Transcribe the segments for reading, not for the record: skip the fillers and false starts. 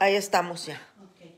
Ahí estamos ya. Okay.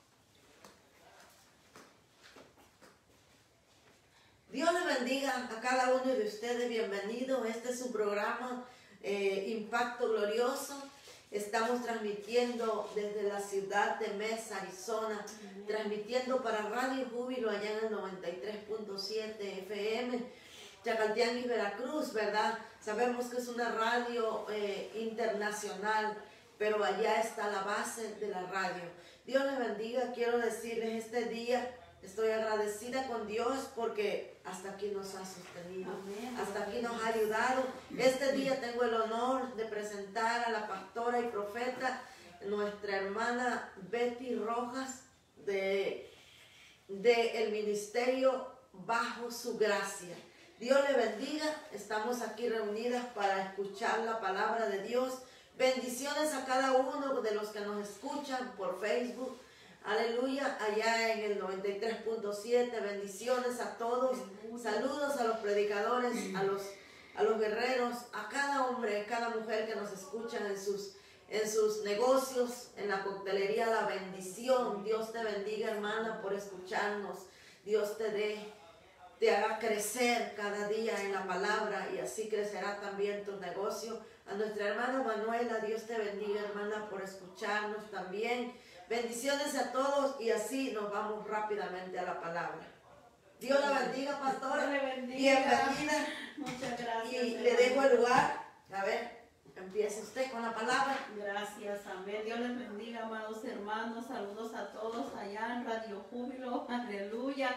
Dios les bendiga a cada uno de ustedes. Bienvenido. Este es su programa Impacto Glorioso. Estamos transmitiendo desde la ciudad de Mesa, Arizona, transmitiendo para Radio Júbilo allá en el 93.7 FM, Chacaltianguis, Veracruz, ¿verdad? Sabemos que es una radio internacional, pero allá está la base de la radio. Dios les bendiga. Quiero decirles este día, estoy agradecida con Dios porque hasta aquí nos ha sostenido, hasta aquí nos ha ayudado. Este día tengo el honor de presentar a la pastora y profeta, nuestra hermana Betty Rojas, de el ministerio Bajo Su Gracia. Dios le bendiga. Estamos aquí reunidas para escuchar la palabra de Dios. Bendiciones a cada uno de los que nos escuchan por Facebook. Aleluya, allá en el 93.7, bendiciones a todos, saludos a los predicadores, a los guerreros, a cada hombre, a cada mujer que nos escuchan en sus negocios, en la coctelería, la bendición. Dios te bendiga, hermana, por escucharnos. Dios te haga crecer cada día en la palabra y así crecerá también tu negocio. A nuestra hermana Manuela, Dios te bendiga, hermana, por escucharnos también. Bendiciones a todos y así nos vamos rápidamente a la palabra. Dios la bendiga, pastora. Dios le bendiga. Bienvenida. Muchas gracias. Y le dejo el lugar. A ver, empiece usted con la palabra. Gracias, amén. Dios les bendiga, amados hermanos. Saludos a todos allá en Radio Júbilo. Aleluya.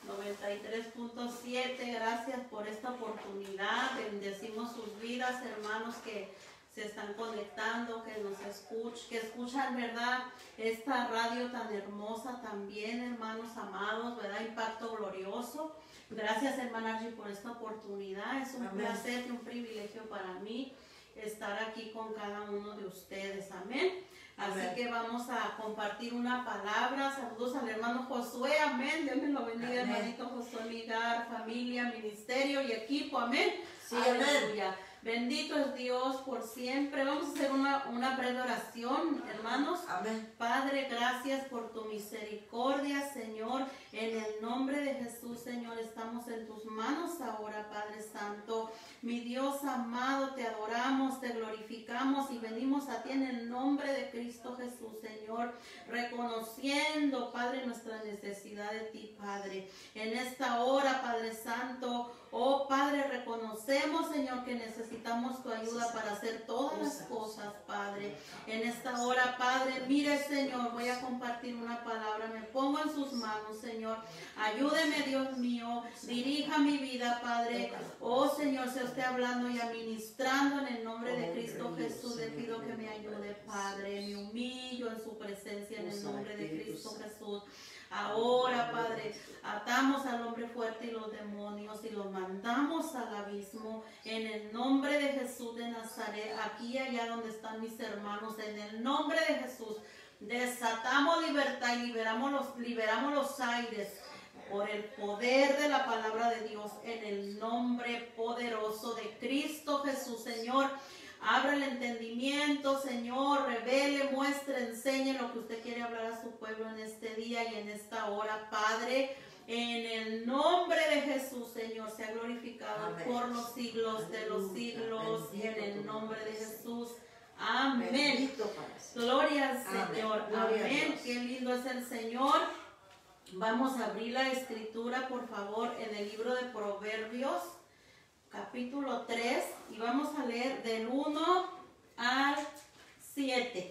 93.7. Gracias por esta oportunidad. Bendecimos sus vidas, hermanos, que se están conectando, que nos escuchan, ¿verdad? Esta radio tan hermosa también, hermanos amados, ¿verdad? Impacto Glorioso. Gracias, hermana Archie, por esta oportunidad. Es un placer y un privilegio para mí estar aquí con cada uno de ustedes. Amén. Así que vamos a compartir una palabra. Saludos al hermano Josué. Amén. Dios me lo bendiga, hermanito Josué Migar, familia, ministerio y equipo. Amén. Sí, aleluya. Amén. Bendito es Dios por siempre. Vamos a hacer una breve oración, hermanos. Amén. Padre, gracias por tu misericordia, Señor. En el nombre de Jesús, Señor, estamos en tus manos ahora, Padre Santo. Mi Dios amado, te adoramos, te glorificamos y venimos a ti en el nombre de Cristo Jesús, Señor, reconociendo, Padre, nuestra necesidad de ti, Padre. En esta hora, Padre Santo, oh Padre, reconocemos, Señor, que necesitamos tu ayuda para hacer todas las cosas, Padre. En esta hora, Padre, mire, Señor, voy a compartir una palabra, me pongo en sus manos, Señor. Ayúdeme, Dios mío, dirija mi vida, Padre. Oh, Señor, se esté hablando y administrando en el nombre de Cristo Jesús. Le pido que me ayude, Padre. Me humillo en su presencia en el nombre de Cristo Jesús. Ahora, Padre, atamos al hombre fuerte y los demonios y los mandamos al abismo en el nombre de Jesús de Nazaret, aquí y allá donde están mis hermanos, en el nombre de Jesús. Desatamos libertad y liberamos los aires por el poder de la palabra de Dios en el nombre poderoso de Cristo Jesús, Señor. Abra el entendimiento, Señor, revele, muestre, enseñe lo que usted quiere hablar a su pueblo en este día y en esta hora, Padre. En el nombre de Jesús, Señor, sea glorificado por los siglos de los siglos. En el nombre de Jesús. Amén. Gloria al Señor. Amén. Qué lindo es el Señor. Vamos a abrir la escritura, por favor, en el libro de Proverbios, capítulo 3, y vamos a leer del 1 al 7.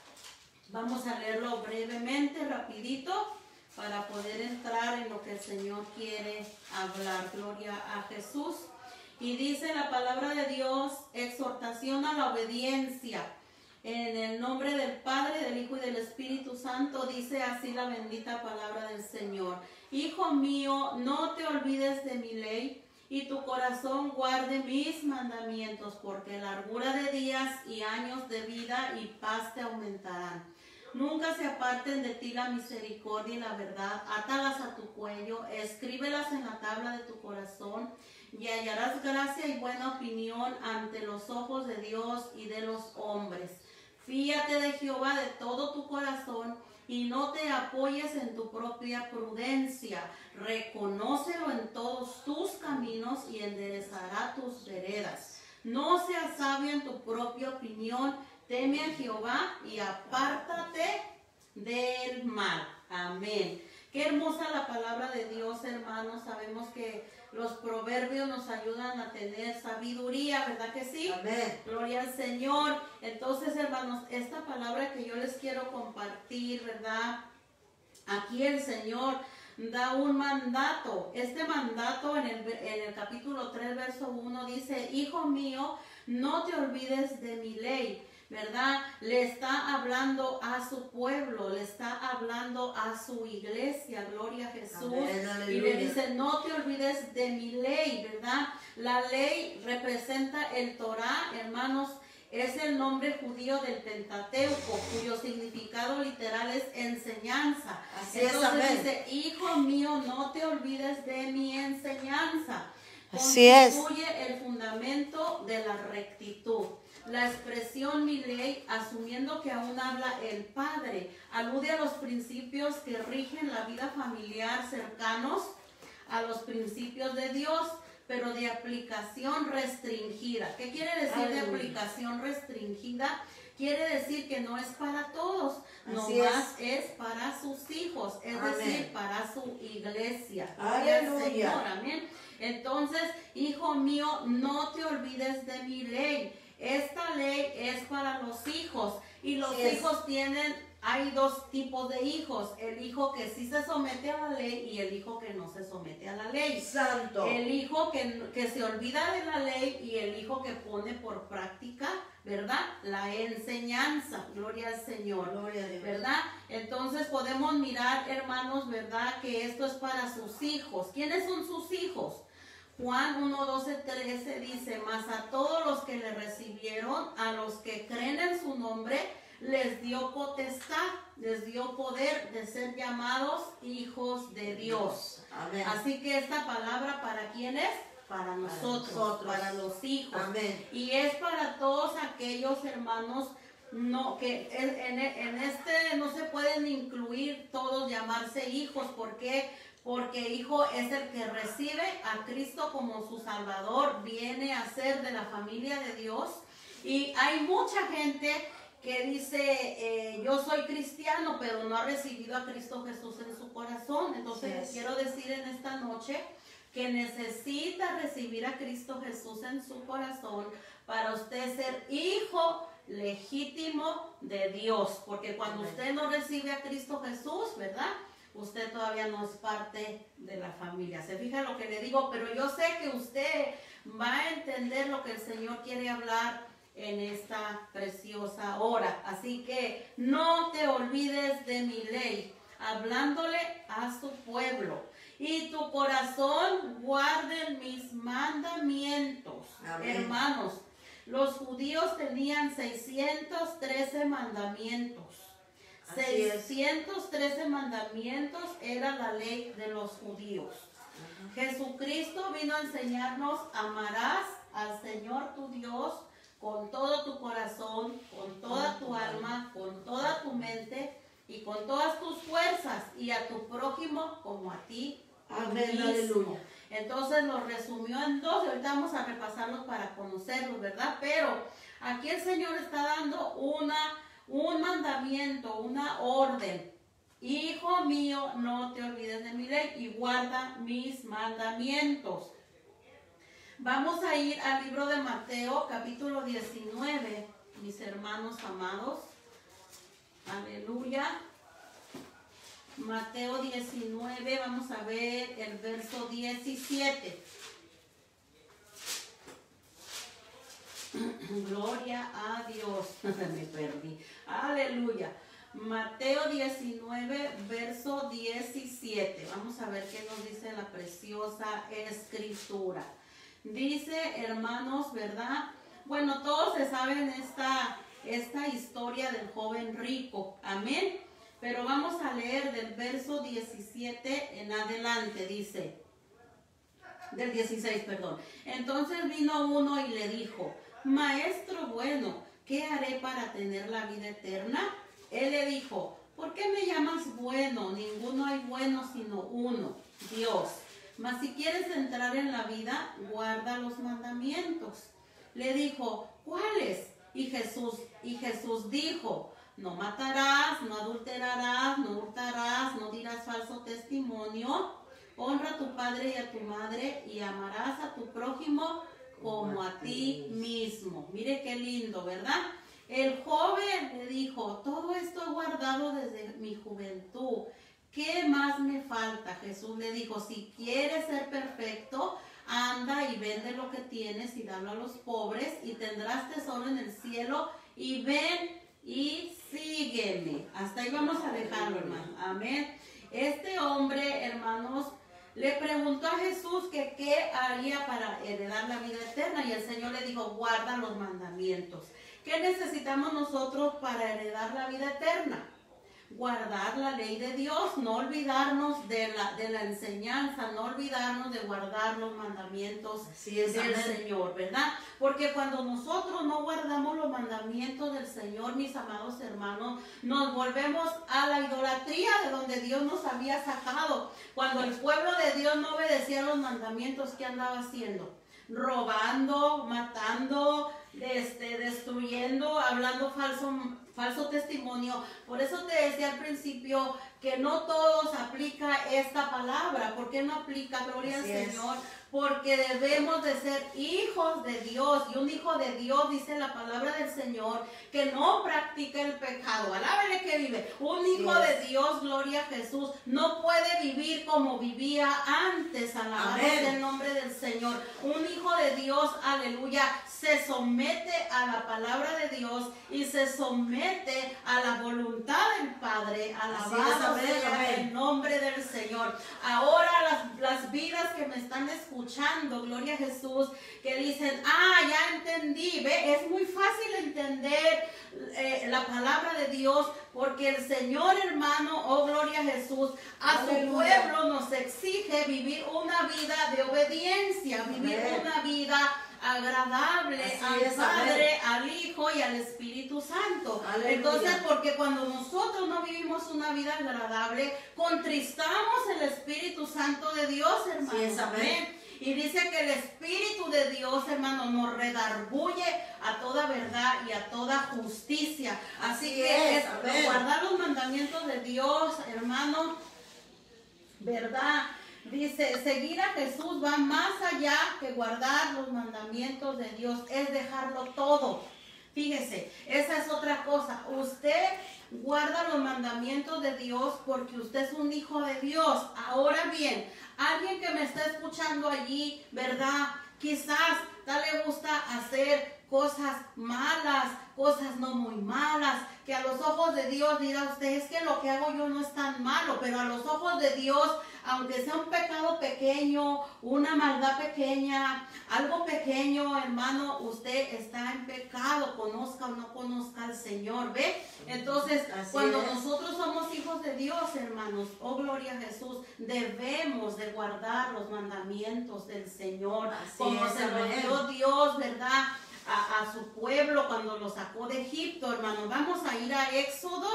Vamos a leerlo brevemente, rapidito, para poder entrar en lo que el Señor quiere hablar. Gloria a Jesús. Y dice la palabra de Dios, exhortación a la obediencia. En el nombre del Padre, del Hijo y del Espíritu Santo, dice así la bendita palabra del Señor. Hijo mío, no te olvides de mi ley, y tu corazón guarde mis mandamientos, porque largura de días y años de vida y paz te aumentarán. Nunca se aparten de ti la misericordia y la verdad, átalas a tu cuello, escríbelas en la tabla de tu corazón, y hallarás gracia y buena opinión ante los ojos de Dios y de los hombres. Fíate de Jehová de todo tu corazón y no te apoyes en tu propia prudencia. Reconócelo en todos tus caminos y enderezará tus veredas. No seas sabio en tu propia opinión. Teme a Jehová y apártate del mal. Amén. Qué hermosa la palabra de Dios, hermanos. Sabemos que los proverbios nos ayudan a tener sabiduría, ¿verdad que sí? Amén. Gloria al Señor. Entonces, hermanos, esta palabra que yo les quiero compartir, ¿verdad? Aquí el Señor da un mandato. Este mandato en el capítulo 3, verso 1 dice: Hijo mío, no te olvides de mi ley. ¿Verdad? Le está hablando a su pueblo, le está hablando a su iglesia, gloria a Jesús. Amén, y le dice: no te olvides de mi ley, ¿verdad? La ley representa el Torah, hermanos, es el nombre judío del Pentateuco, cuyo significado literal es enseñanza. Así Entonces es, dice: hijo mío, no te olvides de mi enseñanza. Así es. Constituye el fundamento de la rectitud. La expresión mi ley, asumiendo que aún habla el Padre, alude a los principios que rigen la vida familiar cercanos a los principios de Dios, pero de aplicación restringida. ¿Qué quiere decir de aplicación restringida? Quiere decir que no es para todos, nomás es para sus hijos, es decir, para su iglesia. Aleluya. Señor, amén. Entonces, hijo mío, no te olvides de mi ley. Esta ley es para los hijos y los hijos hay dos tipos de hijos: el hijo que sí se somete a la ley y el hijo que no se somete a la ley. Santo. El hijo que se olvida de la ley y el hijo que pone por práctica, ¿verdad?, la enseñanza. Gloria al Señor. Gloria a Dios. ¿Verdad? Entonces podemos mirar, hermanos, ¿verdad?, que esto es para sus hijos. ¿Quiénes son sus hijos? Juan 1, 12, 13 dice: mas a todos los que le recibieron, a los que creen en su nombre, les dio potestad, les dio poder de ser llamados hijos de Dios. Amén. Así que esta palabra, ¿para quién es? Para nosotros, para los hijos. Amén. Y es para todos aquellos hermanos que en este no se pueden incluir todos llamarse hijos. ¿Por qué? Porque hijo es el que recibe a Cristo como su Salvador, viene a ser de la familia de Dios. Y hay mucha gente que dice: yo soy cristiano, pero no ha recibido a Cristo Jesús en su corazón. Entonces les quiero decir en esta noche que necesita recibir a Cristo Jesús en su corazón para usted ser hijo legítimo de Dios. Porque cuando usted no recibe a Cristo Jesús, ¿verdad?, usted todavía no es parte de la familia. ¿Se fija lo que le digo? Pero yo sé que usted va a entender lo que el Señor quiere hablar en esta preciosa hora. Así que no te olvides de mi ley, hablándole a su pueblo. Y tu corazón guarde mis mandamientos. Amén. Hermanos, los judíos tenían 613 mandamientos. 613 mandamientos era la ley de los judíos. Jesucristo vino a enseñarnos: amarás al Señor tu Dios con todo tu corazón, con toda tu alma, con toda tu mente y con todas tus fuerzas, y a tu prójimo como a ti mismo. Aleluya. Entonces lo resumió en dos, y ahorita vamos a repasarlos para conocerlos, ¿verdad? Pero aquí el Señor está dando un mandamiento, una orden: hijo mío, no te olvides de mi ley y guarda mis mandamientos. Vamos a ir al libro de Mateo, capítulo 19, mis hermanos amados. Aleluya. Mateo 19, vamos a ver el verso 17. Gloria a Dios. Me perdí. Aleluya. Mateo 19, verso 17. Vamos a ver qué nos dice la preciosa escritura. Dice, hermanos, ¿verdad? Bueno, todos se saben esta historia del joven rico. Amén. Pero vamos a leer del verso 17 en adelante. Dice, del 16, perdón. Entonces vino uno y le dijo: Maestro bueno, ¿qué haré para tener la vida eterna? Él le dijo, ¿por qué me llamas bueno? Ninguno hay bueno sino uno, Dios. Mas si quieres entrar en la vida, guarda los mandamientos. Le dijo, ¿cuáles? Y Jesús dijo, no matarás, no adulterarás, no hurtarás, no dirás falso testimonio, honra a tu padre y a tu madre y amarás a tu prójimo como a ti mismo. Mire qué lindo, ¿verdad? El joven le dijo, todo esto he guardado desde mi juventud. ¿Qué más me falta? Jesús le dijo, si quieres ser perfecto, anda y vende lo que tienes y dalo a los pobres y tendrás tesoro en el cielo y ven y sígueme. Hasta ahí vamos a dejarlo, hermano. Amén. Este hombre, hermanos, le preguntó a Jesús que qué haría para heredar la vida eterna y el Señor le dijo, guarda los mandamientos. ¿Qué necesitamos nosotros para heredar la vida eterna? Guardar la ley de Dios, no olvidarnos de la enseñanza, no olvidarnos de guardar los mandamientos del Señor, ¿verdad? Porque cuando nosotros no guardamos los mandamientos del Señor, mis amados hermanos, nos volvemos a la idolatría de donde Dios nos había sacado. Cuando el pueblo de Dios no obedecía los mandamientos, ¿qué andaba haciendo? Robando, matando, destruyendo, hablando falso testimonio. Por eso te decía al principio que no todos aplica esta palabra. ¿Por qué no aplica? Gloria al Señor. Porque debemos de ser hijos de Dios. Y un hijo de Dios, dice la palabra del Señor, que no practica el pecado. Alábele que vive. Un hijo de Dios, gloria a Jesús, no puede vivir como vivía antes. Alabado sea el nombre del Señor. Un hijo de Dios, aleluya, se somete a la palabra de Dios y se somete a la voluntad del Padre. Alabado sea el nombre del Señor. Ahora las vidas que me están escuchando, gloria a Jesús, que dicen, ya entendí, ve, es muy fácil entender la palabra de Dios, porque el Señor, hermano, oh gloria a Jesús, a su pueblo nos exige vivir una vida de obediencia, vivir una vida agradable al Padre, al Hijo y al Espíritu Santo. Aleluya. Entonces, porque cuando nosotros no vivimos una vida agradable, contristamos el Espíritu Santo de Dios, hermano. Sí, amén. Y dice que el Espíritu de Dios, hermano, nos redarguye a toda verdad y a toda justicia. Así que guardar los mandamientos de Dios, hermano, ¿verdad? Dice, seguir a Jesús va más allá que guardar los mandamientos de Dios, es dejarlo todo. Fíjese, esa es otra cosa. Usted guarda los mandamientos de Dios porque usted es un hijo de Dios. Ahora bien, alguien que me está escuchando allí, ¿verdad? Quizás no le gusta hacer cosas malas, cosas no muy malas, que a los ojos de Dios dirá usted, es que lo que hago yo no es tan malo, pero a los ojos de Dios, aunque sea un pecado pequeño, una maldad pequeña, algo pequeño, hermano, usted está en pecado, conozca o no conozca al Señor, ¿ve? Entonces, cuando nosotros somos hijos de Dios, hermanos, oh gloria a Jesús, debemos de guardar los mandamientos del Señor, como se los dio Dios, ¿verdad? A su pueblo cuando lo sacó de Egipto, hermano. Vamos a ir a Éxodo.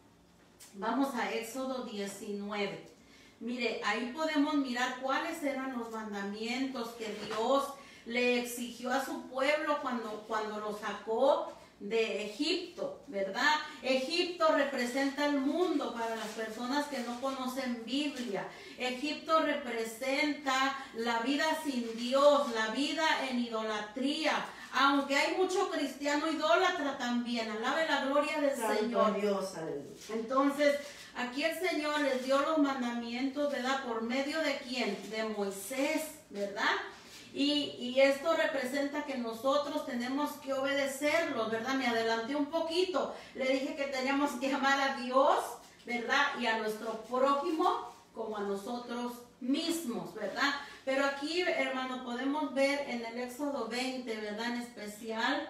Vamos a Éxodo 19. Mire, ahí podemos mirar cuáles eran los mandamientos que Dios le exigió a su pueblo cuando lo sacó de Egipto, ¿verdad? Egipto representa el mundo para las personas que no conocen Biblia. Egipto representa la vida sin Dios, la vida en idolatría. Aunque hay mucho cristiano idólatra también, alabe la gloria del Señor. Dios, entonces, aquí el Señor les dio los mandamientos, ¿verdad? ¿Por medio de quién? De Moisés, ¿verdad? Y esto representa que nosotros tenemos que obedecerlos, ¿verdad? Me adelanté un poquito. Le dije que teníamos que amar a Dios, ¿verdad? Y a nuestro prójimo como a nosotros mismos, ¿verdad? Pero aquí, hermano, podemos ver en el Éxodo 20, ¿verdad? En especial,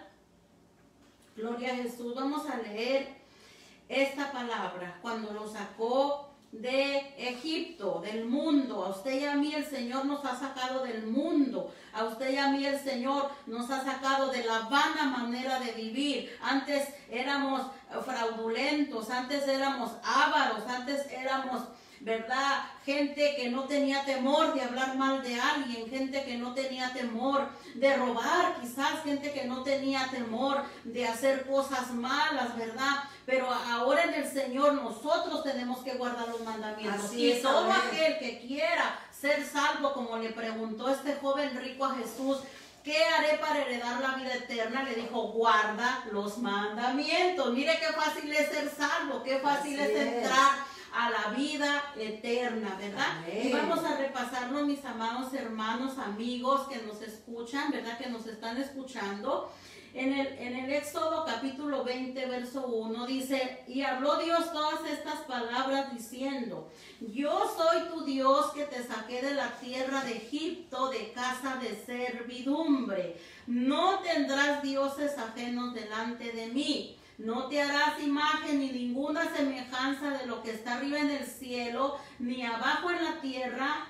gloria a Jesús, vamos a leer esta palabra. Cuando lo sacó de Egipto, del mundo. A usted y a mí el Señor nos ha sacado del mundo. A usted y a mí el Señor nos ha sacado de la vana manera de vivir. Antes éramos fraudulentos, antes éramos ávaros, antes éramos, ¿verdad? Gente que no tenía temor de hablar mal de alguien, gente que no tenía temor de robar, quizás gente que no tenía temor de hacer cosas malas, ¿verdad? Pero ahora en el Señor nosotros tenemos que guardar los mandamientos. Así y es, todo amén. aquel que quiera ser salvo, como le preguntó este joven rico a Jesús, ¿qué haré para heredar la vida eterna? Le dijo, guarda los mandamientos. Mire qué fácil es ser salvo, qué fácil Así es es. entrar a la vida eterna, ¿verdad? Amén. Y vamos a repasarnos, mis amados hermanos, amigos que nos escuchan, ¿verdad? Que nos están escuchando. En el Éxodo capítulo 20, verso 1 dice, y habló Dios todas estas palabras diciendo, yo soy tu Dios que te saqué de la tierra de Egipto, de casa de servidumbre. No tendrás dioses ajenos delante de mí. No te harás imagen ni ninguna semejanza de lo que está arriba en el cielo, ni abajo en la tierra,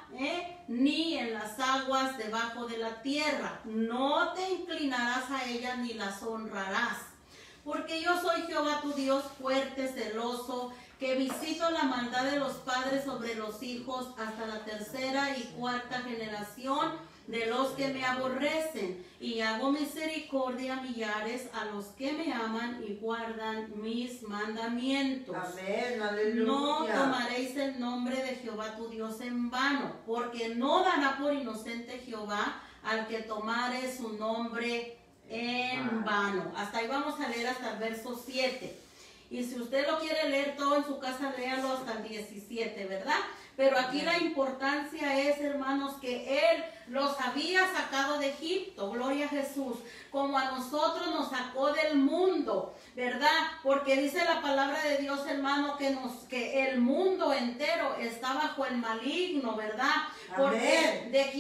ni en las aguas debajo de la tierra. No te inclinarás a ellas ni las honrarás. Porque yo soy Jehová tu Dios fuerte, celoso, que visito la maldad de los padres sobre los hijos hasta la tercera y cuarta generación de los que me aborrecen, y hago misericordia a millares a los que me aman y guardan mis mandamientos. Amén, aleluya. No tomaréis el nombre de Jehová tu Dios en vano, porque no dará por inocente Jehová al que tomare su nombre en vano. Hasta ahí vamos a leer hasta el verso 7. Y si usted lo quiere leer todo en su casa, léalo hasta el 17, ¿verdad? Pero aquí la importancia es, hermanos, que Él los había sacado de Egipto, gloria a Jesús, como a nosotros nos sacó del mundo, ¿verdad? Porque dice la palabra de Dios, hermano, que el mundo entero está bajo el maligno, ¿verdad? Porque Amén. ¿de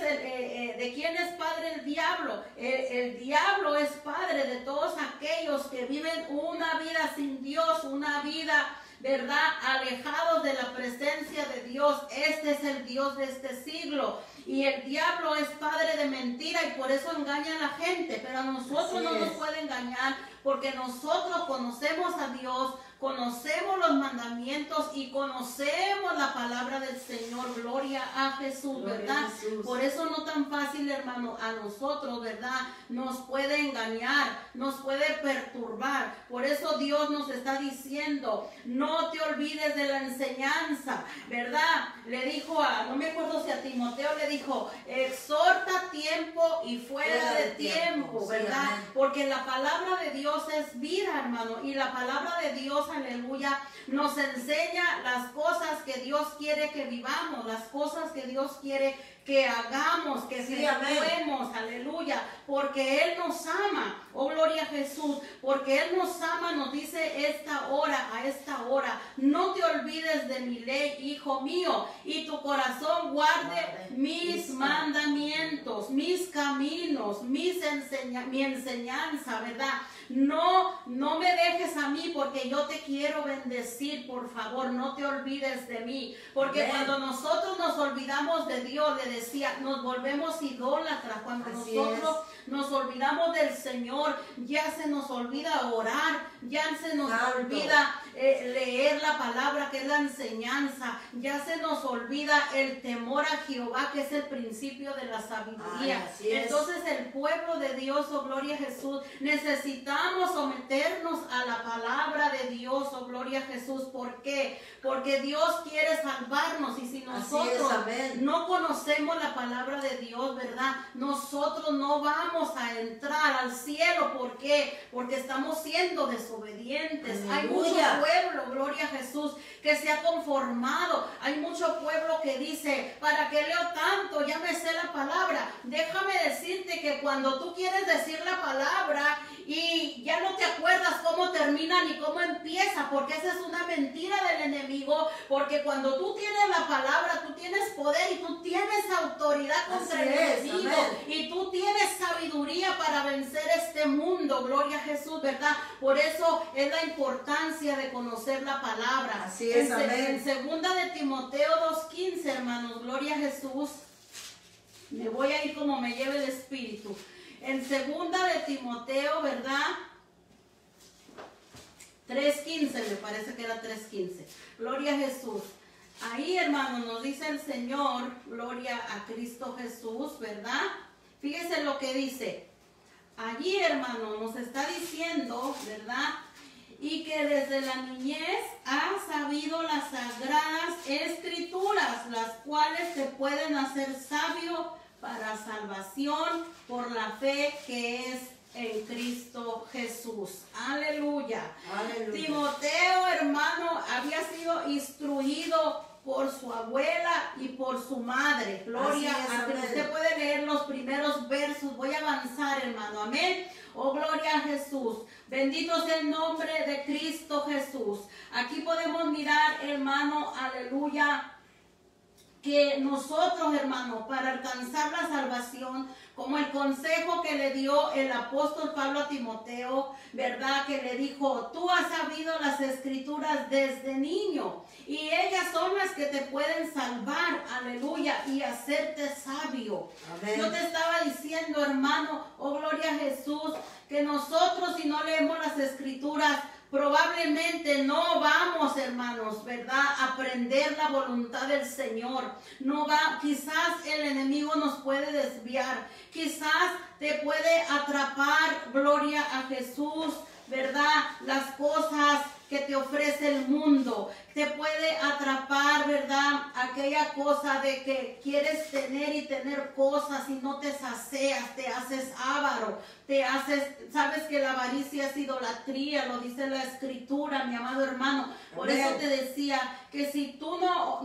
quién es padre el diablo? El diablo es padre de todos aquellos que viven una vida sin Dios, una vida, ¿verdad?, alejados de la presencia de Dios. Este es el Dios de este siglo. Y el diablo es padre de mentira y por eso engaña a la gente. Pero a nosotros Así no nos es. puede engañar, porque nosotros conocemos a Dios, conocemos los mandamientos y conocemos la palabra del Señor. Gloria a Jesús, Gloria a ¿verdad? Jesús. Por eso no tan fácil, hermano, a nosotros, ¿verdad? Nos puede engañar, nos puede perturbar. Por eso Dios nos está diciendo, no te olvides de la enseñanza, ¿verdad? Le dijo no me acuerdo si a Timoteo le dijo, exhorta tiempo y fuera de tiempo, Sí, ¿verdad? amén. Porque la palabra de Dios es vida, hermano, y la palabra de Dios, aleluya, nos enseña las cosas que Dios quiere que vivamos, las cosas que Dios quiere que hagamos, que Sí, amén. efectuemos, aleluya, porque Él nos ama, oh gloria a Jesús, porque Él nos ama, nos dice a esta hora, no te olvides de mi ley, hijo mío, y tu corazón guarde mis mandamientos, mis caminos, mi enseñanza, ¿verdad? No me dejes a mí, porque yo te quiero bendecir, por favor, no te olvides de mí, porque Amén. cuando nosotros nos olvidamos de Dios, le decía, nos volvemos idólatras. Cuando Así nosotros nos olvidamos del Señor, ya se nos olvida orar, ya se nos Santo. olvida leer la palabra, que es la enseñanza, ya se nos olvida el temor a Jehová, que es el principio de la sabiduría. Ay, así es. Entonces el pueblo de Dios, oh gloria a Jesús, necesitamos someternos a la palabra de Dios, oh gloria a Jesús. ¿Por qué? Porque Dios quiere salvarnos, y si nosotros amén. no conocemos la palabra de Dios, ¿verdad? Nosotros no vamos a entrar al cielo. ¿Por qué? Porque estamos siendo desobedientes. Hay mucho Aleluya. pueblo, gloria a Jesús, que se ha conformado. Hay mucho pueblo que dice, ¿para qué leo tanto? Ya me sé la palabra. Déjame decirte que cuando tú quieres decir la palabra y ya no te acuerdas cómo termina termina ni cómo empieza, porque esa es una mentira del enemigo, porque cuando tú tienes la palabra, tú tienes poder y tú tienes autoridad contra el enemigo, y tú tienes sabiduría para vencer este mundo, gloria a Jesús, ¿verdad? Por eso es la importancia de conocer la palabra. Así es, en segunda de Timoteo 2:15, hermanos, gloria a Jesús. Me voy a ir como me lleve el Espíritu. En segunda de Timoteo, ¿verdad? 3:15, me parece que era 3:15. Gloria a Jesús. Ahí, hermanos, nos dice el Señor, gloria a Cristo Jesús, ¿verdad? Fíjese lo que dice. Allí, hermano, nos está diciendo, ¿verdad? Y que desde la niñez ha sabido las sagradas escrituras, las cuales te pueden hacer sabio para salvación por la fe que es en Cristo Jesús. Aleluya. Aleluya. Timoteo, hermano, había sido instruido por su abuela y por su madre. Gloria a Dios. Usted puede leer los primeros versos. Voy a avanzar, hermano. Amén. Oh, gloria a Jesús. Bendito sea el nombre de Cristo Jesús. Aquí podemos mirar, hermano, aleluya, que nosotros, hermanos, para alcanzar la salvación, como el consejo que le dio el apóstol Pablo a Timoteo, ¿verdad? Que le dijo, tú has sabido las escrituras desde niño y ellas son las que te pueden salvar, aleluya, y hacerte sabio. Amén. Yo te estaba diciendo, hermano, oh gloria a Jesús, que nosotros si no leemos las escrituras, probablemente no vamos, hermanos, ¿verdad?, a aprender la voluntad del Señor. No va, quizás el enemigo nos puede desviar, quizás te puede atrapar, gloria a Jesús, ¿verdad?, las cosas que te ofrece el mundo. Te puede atrapar, ¿verdad?, aquella cosa de que quieres tener y tener cosas y no te sacias, te haces avaro, te haces, sabes que la avaricia es idolatría, lo dice la Escritura, mi amado hermano. Por Amén. Eso te decía que si tú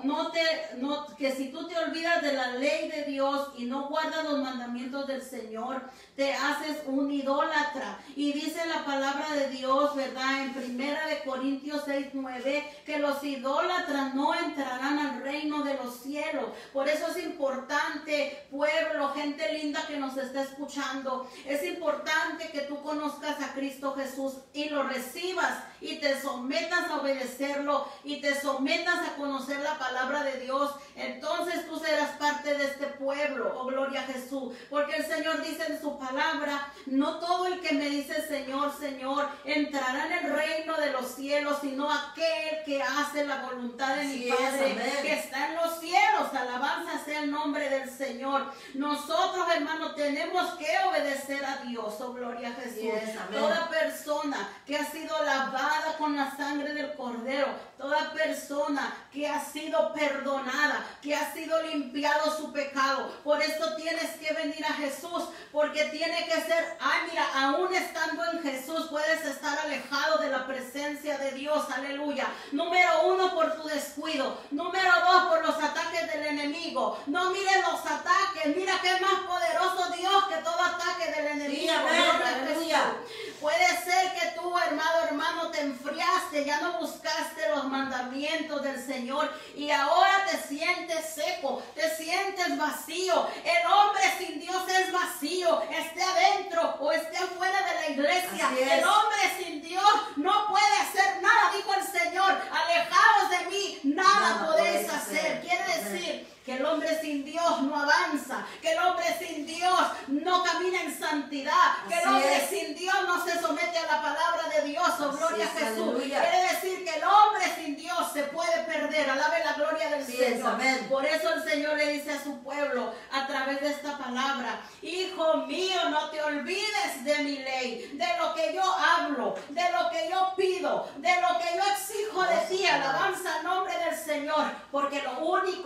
que si tú te olvidas de la ley de Dios y no guardas los mandamientos del Señor, te haces un idólatra. Y dice la palabra de Dios, ¿verdad?, en 1 Corintios 6:9, que los idólatras no entrarán al reino de los cielos. Por eso es importante, pueblo, gente linda que nos está escuchando, es importante que tú conozcas a Cristo Jesús y lo recibas y te sometas a obedecerlo y te sometas a conocer la palabra de Dios. Entonces tú serás parte de este pueblo, oh gloria a Jesús, porque el Señor dice en su palabra, no todo el que me dice Señor, Señor, entrará en el reino de los cielos, sino aquel que hace la voluntad de mi Padre que está en los cielos. Alabanza sea el nombre del Señor. Nosotros, hermanos, tenemos que obedecer a Dios, oh gloria a Jesús. Toda persona que ha sido lavada con la sangre del Cordero, toda persona que ha sido perdonada, que ha sido limpiado su pecado, por eso tienes que venir a Jesús, porque tiene que ser, mira, aún estando en Jesús puedes estar alejado de la presencia de Dios, aleluya. Número 1, por tu descuido. Número 2, por los ataques del enemigo. No mires los ataques, mira que es más poderoso Dios que todo ataque del enemigo. Sí, aleluya. Puede ser que tú, hermano, te enfriaste, ya no buscaste los mandamientos del Señor y ahora te sientes seco, te sientes vacío. El hombre sin Dios es vacío, esté adentro o esté afuera de la iglesia. El hombre sin Dios no puede hacer nada, dijo el Señor. Alejaos de mí, nada podéis hacer. Quiere decir que el hombre sin Dios no avanza, que el hombre sin Dios no camina en santidad, que el hombre sin Dios no se somete a la palabra de Dios, oh gloria a Jesús. Aleluya. Quiere decir que el hombre sin Dios se puede perder. Alabe la gloria del Señor. Por eso el Señor le dice a su pueblo a través de esta palabra, hijo mío, no te olvides de mi ley, de lo que yo hablo, de lo que yo pido, de lo que yo exijo de ti. Alabanza al nombre del Señor, porque lo único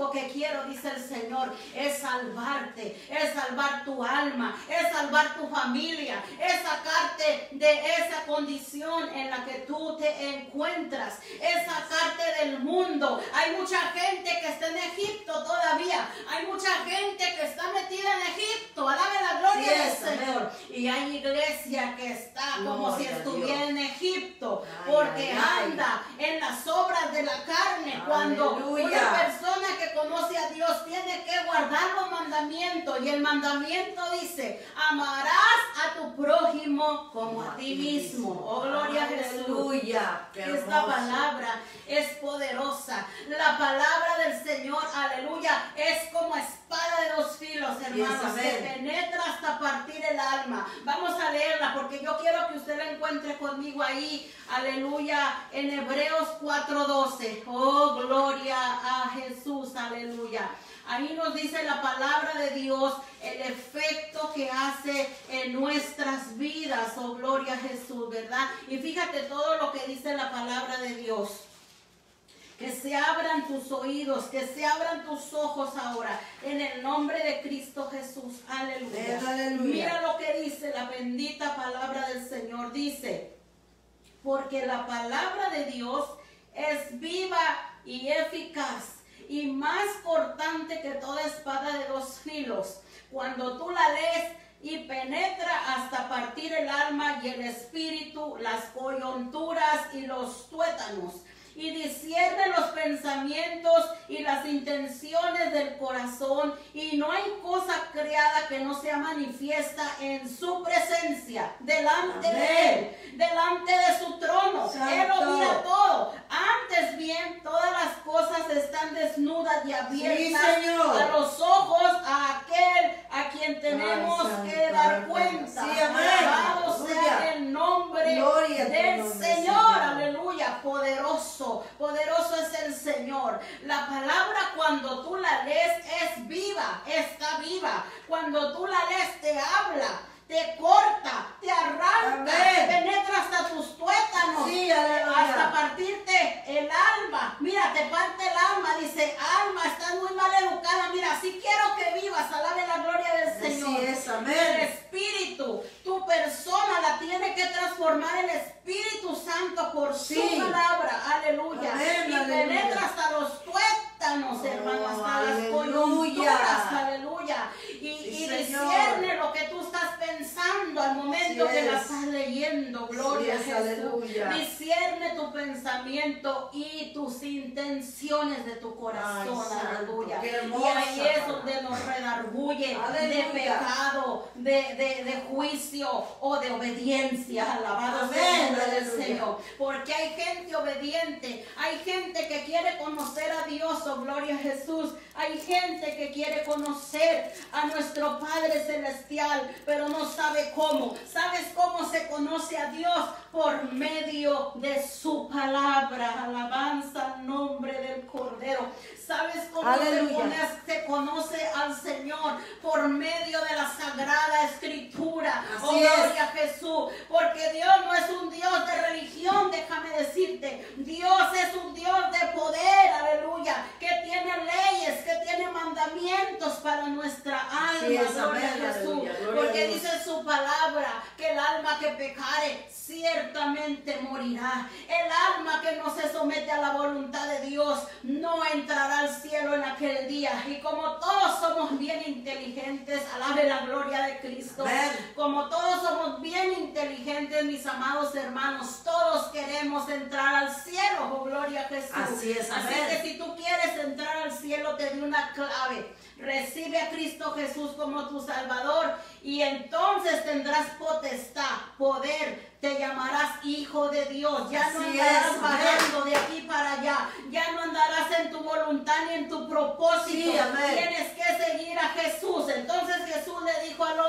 único que quiero, dice el Señor, es salvarte, es salvar tu alma, es salvar tu familia, es sacarte de esa condición en la que tú te encuentras, es sacarte del mundo. Hay mucha gente que está en Egipto todavía, hay mucha gente que está metida en Egipto, alabe la gloria del Señor. Y hay iglesia que está como si estuviera en Egipto, porque anda en las obras de la carne, cuando una persona que conoce a Dios tiene que guardar los mandamientos, y el mandamiento dice: amarás a tu prójimo como a ti mismo. Oh, gloria a Jesús. Esta palabra es poderosa. La palabra del Señor, aleluya, es como espada de dos filos, hermanos, que penetra hasta partir el alma. Vamos a leerla porque yo quiero que usted la encuentre conmigo ahí, aleluya, en Hebreos 4:12. Oh, gloria a Jesús, aleluya. Ahí nos dice la palabra de Dios el efecto que hace en nuestras vidas. Oh, gloria a Jesús, ¿verdad? Y fíjate todo lo que dice la palabra de Dios. Que se abran tus oídos, que se abran tus ojos ahora, en el nombre de Cristo Jesús. Aleluya. Aleluya. Mira lo que dice la bendita palabra del Señor. Dice: porque la palabra de Dios es viva y eficaz, y más cortante que toda espada de dos filos. Cuando tú la lees, y penetra hasta partir el alma y el espíritu, las coyunturas y los tuétanos, y discierne los pensamientos y las intenciones del corazón, y no hay cosa creada que no sea manifiesta en su presencia, delante de Él, delante de su trono. Santo. Él lo mira todo. Antes bien, todas las cosas están desnudas y abiertas a los ojos a aquel a quien tenemos que dar cuenta. Alabado sea el nombre del Señor. Aleluya. Poderoso, poderoso es el Señor. La palabra, cuando tú la lees, es viva, está viva. Cuando tú la lees, te habla, te corta, te arranca, penetra hasta tus tuétanos, hasta partirte el alma. Mira, te parte el alma. Dice: alma, estás muy mal educada. Mira, si quiero que vivas, alabe la gloria del Señor. Así es, amén. El Espíritu, tu persona la tiene que transformar el Espíritu Santo por su palabra. Aleluya. Amén, y penetra hasta los tuétanos, hermano, hasta las coyunturas. Aleluya. Y discierne lo que tú estás pensando al momento que la estás leyendo. Gloria a Jesús. Aleluya. Discierne tu pensamiento y tus intenciones de tu corazón. Aleluya. Y ahí es donde nos redarguye de pecado, de juicio o de obediencia. Alabado sea el nombre del Señor. Porque hay gente obediente, hay gente que quiere conocer a Dios. Oh, gloria a Jesús. Hay gente que quiere conocer a nuestro Padre Celestial, pero no sabe cómo. ¿Sabes cómo se conoce a Dios? Por medio de su palabra. Alabanza al nombre del Cordero. ¿Sabes cómo se conoce al Señor? Por medio de la Sagrada Escritura. Oh, gloria a Jesús. Porque Dios no es un Dios de religión, déjame decirte. Dios es un Dios de poder, aleluya, que tiene leyes, que tiene mandamientos para nuestra alma. Gloria a Jesús. Porque dice su palabra que el alma que pecare ciertamente morirá. El alma que no se somete a la voluntad de Dios no entrará al cielo en aquel día. Y como todos somos bien inteligentes, alabe la gloria de Cristo. Como todos somos bien inteligentes, mis amados hermanos, todos queremos entrar al cielo. Oh, gloria a Jesús. Así es. Así que si tú quieres entrar al cielo, te doy una clave. Recibe a Cristo Jesús como tu Salvador, y entonces tendrás potestad, poder, te llamarás hijo de Dios. Ya no andarás vagando de aquí para allá, ya no andarás en tu voluntad ni en tu propósito. Tienes que seguir a Jesús. Entonces Jesús le dijo al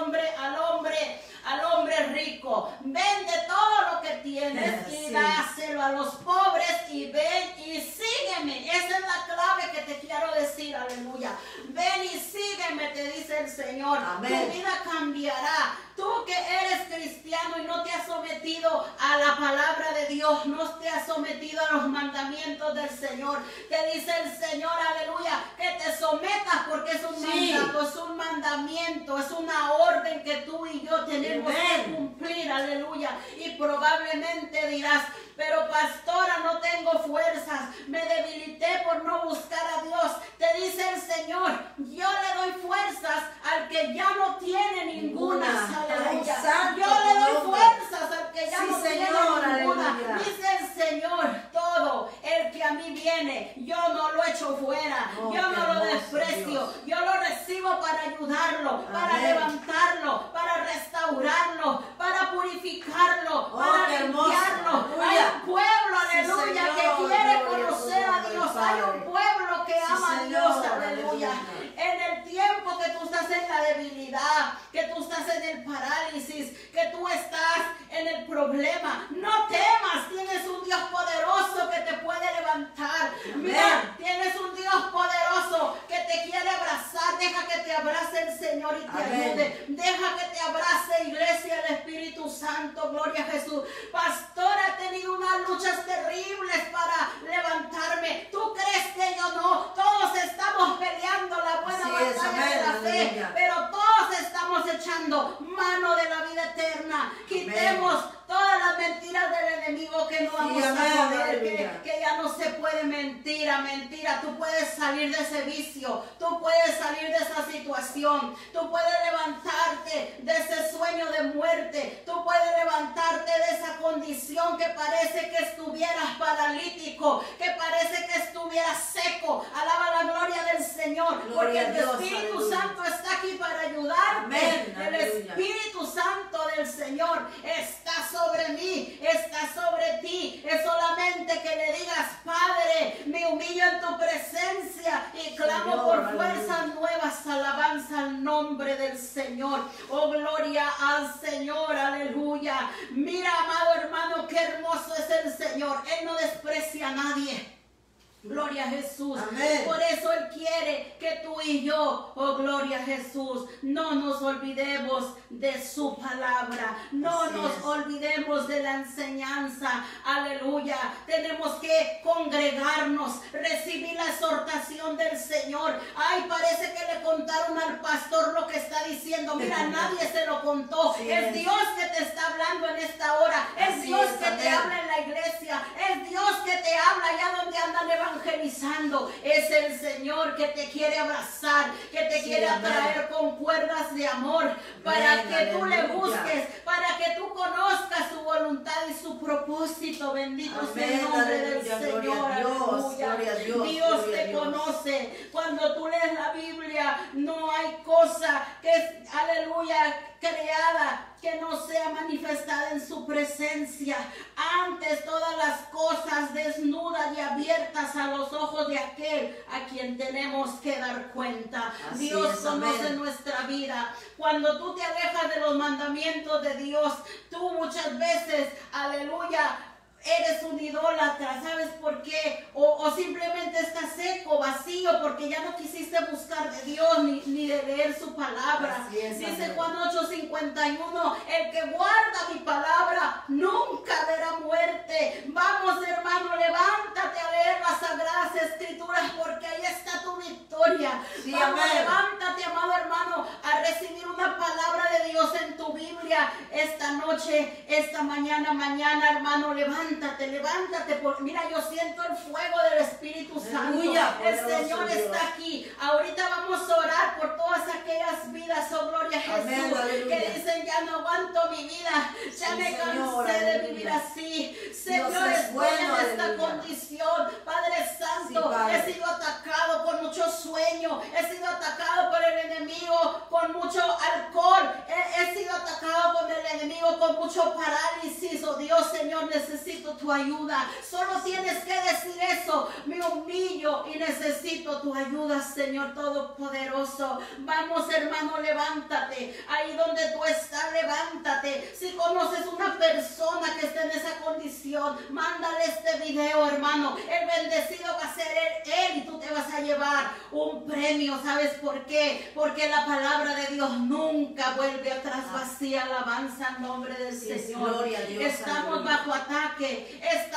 hombre rico: vende todo lo que tienes y dáselo a los pobres, y ven y sígueme. Esa es la clave que te quiero decir. Aleluya. Ven y sígueme, te dice el Señor. Amén. Tu vida cambiará. Tú que eres cristiano y no te has sometido a la palabra de Dios, no te has sometido a los mandamientos del Señor, te dice el Señor, aleluya, que te sometas porque es un mandato, es un mandamiento, es una orden que tú y yo tenemos que cumplir, aleluya. Y probablemente dirás, pero pastora, no tengo fuerzas, me debilité por no buscar a Dios. Te dice el Señor, yo le doy fuerzas al que ya no tiene ninguna. Aleluya. Yo le doy fuerzas al que ya no tiene ninguna. Dice el Señor, todo el que a mí viene, yo no lo echo fuera, yo no lo desprecio, yo lo recibo para ayudarlo, para levantarlo, para restaurarlo, para purificarlo, para limpiarlo. Hay un pueblo, aleluya, que quiere conocer a Dios. Hay un pueblo que ama a Dios, aleluya. En el tiempo que tú estás en la debilidad, que tú estás en el parálisis, que tú estás en el problema, no temas, tienes un Dios poderoso que te puede levantar. Mira, tienes un Dios poderoso que te quiere abrazar. Deja que te abrace el Señor y te ayude. Deja que te abrace, iglesia, el Espíritu Santo. Gloria a Jesús. Pastor, he tenido unas luchas terribles para levantarme. ¿Tú crees que yo no? Todos estamos peleando la buena batalla de la fe, pero todos estamos echando mano de la vida eterna. Quitemos todas las mentiras del enemigo que no vamos a poder, que ya no se puede mentira. Tú puedes salir de ese vicio, tú puedes salir de esa situación, tú puedes levantarte de ese sueño de muerte, tú puedes levantarte de esa condición que parece que estuvieras paralítico, que parece que estuvieras seco. Alaba la gloria del Señor, porque el Espíritu Santo está aquí para ayudarte. El Espíritu Santo del Señor está sobre mí, está sobre ti. Es solamente que le digas, Padre, me humillo en tu presencia y clamo por fuerzas nuevas. Alabanza al nombre del Señor. Oh, gloria al Señor, aleluya. Mira, amado hermano, qué hermoso es el Señor. Él no desprecia a nadie. Gloria a Jesús. Amén. Por eso Él quiere que tú y yo, oh gloria a Jesús, no nos olvidemos de su palabra. No nos olvidemos de la enseñanza. Aleluya. Tenemos que congregarnos, recibir la exhortación del Señor. Ay, parece que le contaron al pastor lo que está diciendo. Mira, nadie se lo contó. Es Dios que te está hablando en esta hora. Es Dios que te habla en la iglesia. Es Dios que te habla allá donde andan evangelizando. Es el Señor que te quiere abrazar, que te quiere atraer con cuerdas de amor, para que tú le busques, para que tú conozcas su voluntad y su propósito. Bendito sea el nombre del Señor. Aleluya. Dios te conoce. Cuando tú lees la Biblia, no hay cosa que es, aleluya, creada que no sea manifestada en su presencia. Antes todas las cosas desnudas y abiertas a los ojos de aquel a quien tenemos que dar cuenta. Dios conoce nuestra vida. Cuando tú te alejas de los mandamientos de Dios, tú muchas veces, aleluya, eres un idólatra. ¿Sabes por qué? O simplemente estás seco, vacío, porque ya no quisiste buscar de Dios ni de leer su palabra. Dice Juan 8:51, el que guarda mi palabra nunca verá muerte. Vamos, hermano, levántate a leer las sagradas escrituras, porque ahí está tu victoria. Vamos, levántate, amado hermano, a recibir una palabra de Dios en tu Biblia esta noche, esta mañana, hermano, levántate. Mira, yo siento el fuego del Espíritu Santo. El Señor está aquí. Ahorita vamos a orar por todas aquellas vidas, oh gloria a Jesús, que dicen, ya no aguanto mi vida, ya me cansé de vivir así. Señor, estoy en esta condición. Padre Santo, he sido atacado por mucho sueño, he sido atacado por el enemigo con mucho alcohol, he sido atacado por el enemigo con mucho parálisis. Oh Dios, Señor, necesito tu ayuda. Solo tienes que decir eso: me humillo y necesito tu ayuda, Señor Todopoderoso. Vamos, hermano, levántate. Ahí donde tú estás, levántate. Si conoces una persona que esté en esa condición, mándale este video, hermano. El bendecido va a ser él y tú te vas a llevar un premio. ¿Sabes por qué? Porque la palabra de Dios nunca vuelve atrás vacía. Alabanza al nombre del Señor. Gloria a Dios, estamos bajo ataque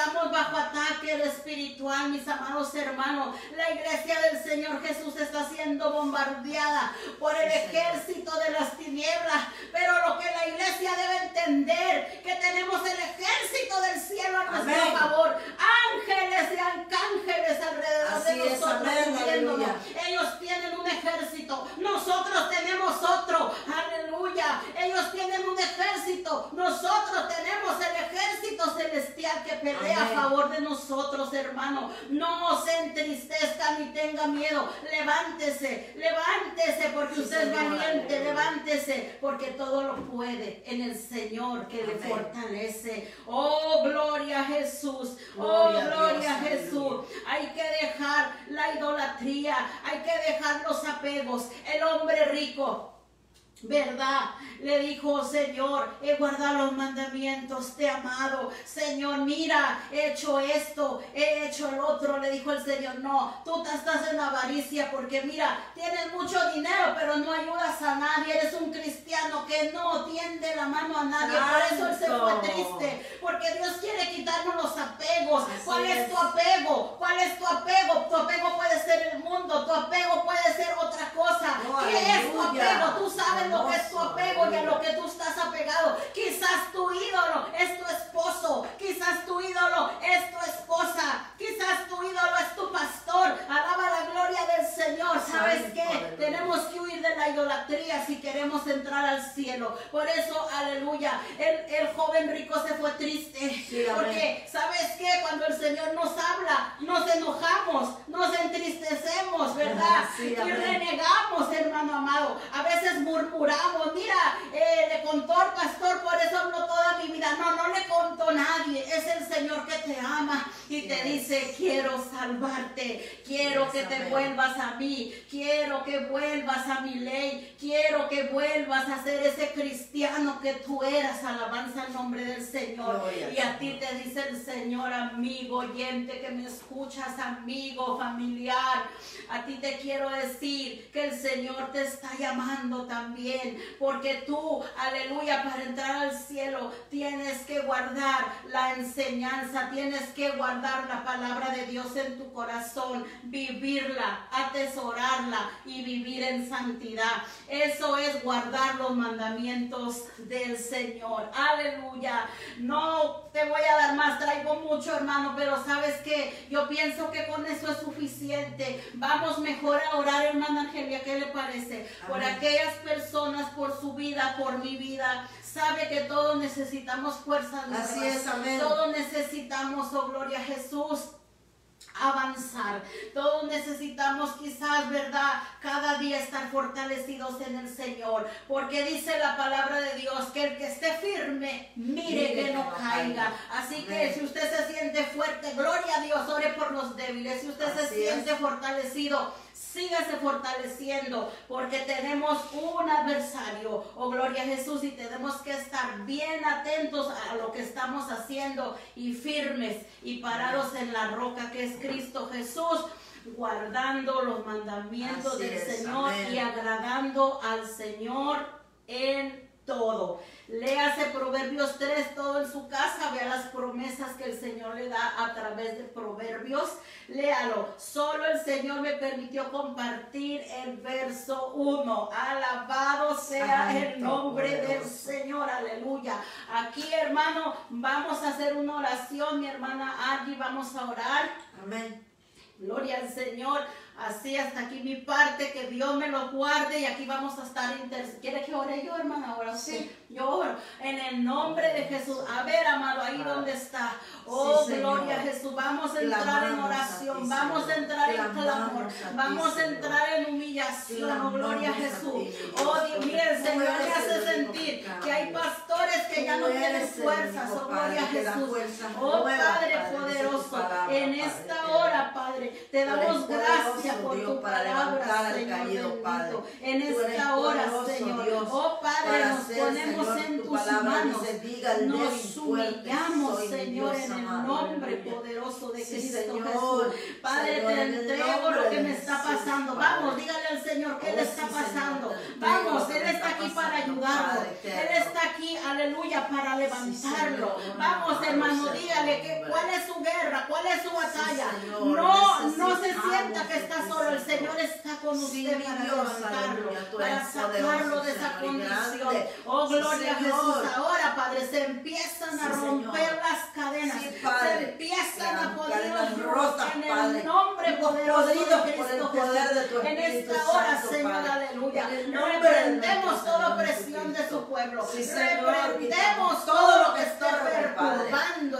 espiritual, mis amados hermanos. La iglesia del Señor Jesús está siendo bombardeada por el ejército de las tinieblas, pero lo que la iglesia debe entender, que tenemos el ejército del cielo a nuestro favor, ángeles y arcángeles alrededor de nosotros cubriéndonos. Ellos tienen un ejército, nosotros tenemos otro, aleluya. Ellos tienen un ejército, nosotros tenemos el ejército celestial que pelea a favor de nosotros, hermano. No se entristezca ni tenga miedo. Levántese, levántese, porque usted es valiente. Levántese, porque todo lo puede en el Señor que le fortalece. Oh, gloria a Jesús. Oh, gloria a Jesús. Hay que dejar la idolatría, hay que dejar los apegos. El hombre rico, ¿verdad? Le dijo: Señor, he guardado los mandamientos, te he amado. Señor, mira, he hecho esto, he hecho el otro. Le dijo el Señor: no, tú estás en avaricia, porque mira, tienes mucho dinero, pero no ayudas a nadie. Eres un cristiano que no tiende la mano a nadie. Por eso él se fue triste, porque Dios quiere quitarnos los apegos. ¿Cuál es tu apego? ¿Cuál es tu apego? Tu apego puede ser el mundo, tu apego puede ser otra cosa. ¿Qué es tu apego? Tú sabes lo que es tu apego y a lo que tú estás apegado. Quizás tu ídolo es tu esposo, quizás tu ídolo es tu esposa, quizás tu ídolo es tu pastor. Alaba la gloria del Señor. ¿Sabes qué? Tenemos que huir de la idolatría si queremos entrar al cielo. Por eso, aleluya, el joven rico se fue triste, porque ¿sabes qué? Cuando el Señor nos habla, nos enojamos, nos entristecemos, ¿verdad? Y renegamos, hermano amado. A veces murmuramos: mira, le contó al pastor, por eso habló toda mi vida. No, no le contó nadie. Es el Señor que te ama y te dice: quiero salvarte, quiero que te vuelvas a mí, quiero que vuelvas a mi ley, quiero que vuelvas a ser ese cristiano que tú eras. Alabanza al nombre del Señor. Y a ti te dice el Señor, amigo oyente que me escuchas, amigo familiar, a ti te quiero decir que el Señor te está llamando también, porque tú, aleluya, para entrar al cielo tienes que guardar la enseñanza, tienes que guardar la palabra de Dios en tu corazón, vivirla, atesorarla y vivir en santidad. Eso es guardar los mandamientos del Señor. Aleluya. No te voy a dar más, traigo mucho, hermano, pero sabes que yo pienso que con eso es suficiente. Vamos mejor a orar, hermana Angelia, ¿qué le parece? Por aquellas personas, por su vida, por mi vida. Sabe que todos necesitamos fuerza nueva. Así es, amén. Todos necesitamos, oh gloria a Jesús, avanzar. Todos necesitamos, quizás, ¿verdad?, cada día estar fortalecidos en el Señor, porque dice la palabra de Dios que el que esté firme, mire que no caiga. Así que si usted se siente fuerte, gloria a Dios, ore por los débiles. Si usted se siente fortalecido, sígase fortaleciendo, porque tenemos un adversario, oh gloria a Jesús, y tenemos que estar bien atentos a lo que estamos haciendo y firmes y parados en la roca que es Cristo Jesús, guardando los mandamientos del Señor y agradando al Señor en todo. Léase Proverbios 3 todo en su casa, vea las promesas que el Señor le da a través de Proverbios. Léalo. Solo el Señor me permitió compartir el verso 1. Alabado sea el nombre del Señor. Aleluya. Aquí, hermano, vamos a hacer una oración. Mi hermana Angie, vamos a orar. Amén. Gloria al Señor. Así hasta aquí mi parte, que Dios me lo guarde, y aquí vamos a estar ¿Quiere que ore yo, hermana? Ahora sí, yo oro en el nombre de Jesús. A ver, amado, ahí donde está. Oh, sí, gloria a Jesús. Vamos a entrar en oración, vamos a entrar en clamor, vamos a entrar en humillación. Oh, gloria a Jesús. Oh, Dios, mire, el Señor me hace sentir que hay pastores que ya no tienen fuerzas. Oh, gloria a Jesús. Oh, Padre poderoso, en esta hora, Padre, te damos gracias por tu palabra, Señor bendito. En esta hora, Señor, oh Padre, nos ponemos en tus manos, nos humillamos, Señor, en el nombre poderoso de Cristo Jesús. Padre, Padre, te entrego lo que me está pasando. Vamos, dígale al Señor qué le está pasando. Vamos, Él está aquí para ayudarlo. Él está aquí, aleluya, para levantarlo. Vamos, hermano, dígale cuál es su guerra, cuál es su batalla. No se sienta que está solo. El Señor está con usted para levantarlo, para sacarlo de esa condición. Oh, gloria a Jesús. Ahora, Padre, se empiezan a romper las cadenas. Se empiezan a poner rotas en el nombre poderoso de Cristo Jesús. En esta hora, Señor, aleluya. Reprendemos toda opresión de su pueblo. Reprendemos todo lo que está perturbando,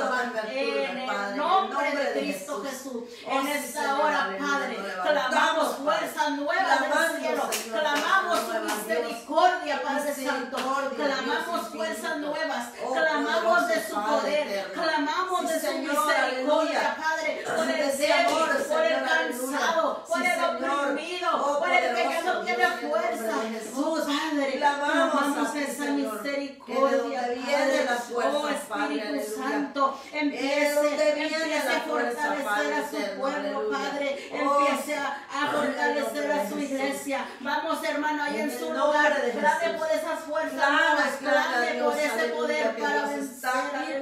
en el nombre de Cristo Jesús. En esta hora, Padre, clamamos fuerza nueva del cielo. Clamamos su misericordia, Padre Santo. Clamamos fuerzas nuevas. Clamamos de su poder. Clamamos de su misericordia, Padre, por el débil, por el cansado, por el oprimido, por el que ya no tiene fuerza. Oh, Padre, clamamos esa misericordia, Padre. Oh, Espíritu Santo, empiece a fortalecer a su pueblo, Padre. Empiece a fortalecer a su iglesia. Vamos, hermano, ahí en su lugar. Clame por esas fuerzas nuevas. Clame por ese poder para vencer.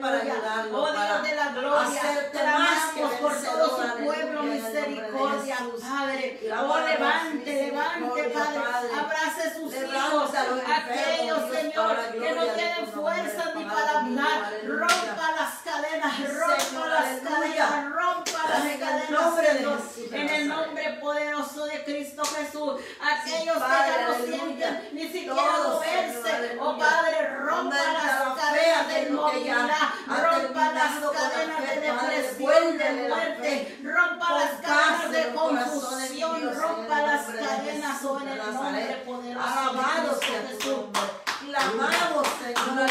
Oh, Dios de la gloria. Clamamos por todo su pueblo. Misericordia, Padre. Oh, levante, Padre. Abrace sus hijos. Aquellos, Señor, que no tienen fuerza ni para hablar. Rompa las cadenas. Rompa las cadenas. Rompa las cadenas, Señor. En el nombre poderoso de Cristo Jesús. Aquellos que ya no sienten ni siquiera moverse. Oh, Padre, rompa las cadenas de inmovilidad. Rompa las cadenas de depresión, de muerte. Rompa las cadenas de confusión. Rompa las cadenas, oh, en el nombre poderoso de Jesús. Clamamos, Señor,